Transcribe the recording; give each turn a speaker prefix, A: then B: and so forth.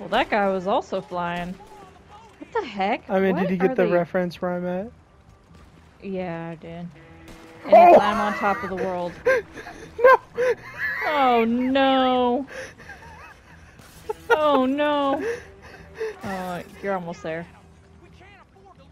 A: Well, that guy was also flying. What the heck?
B: I mean,
A: What
B: did you
A: are
B: get the
A: they?
B: reference where I'm at?
A: Yeah, I did. Anytime I'm on top of the world.
B: No!
A: Oh no! Oh no! Oh, you're almost there.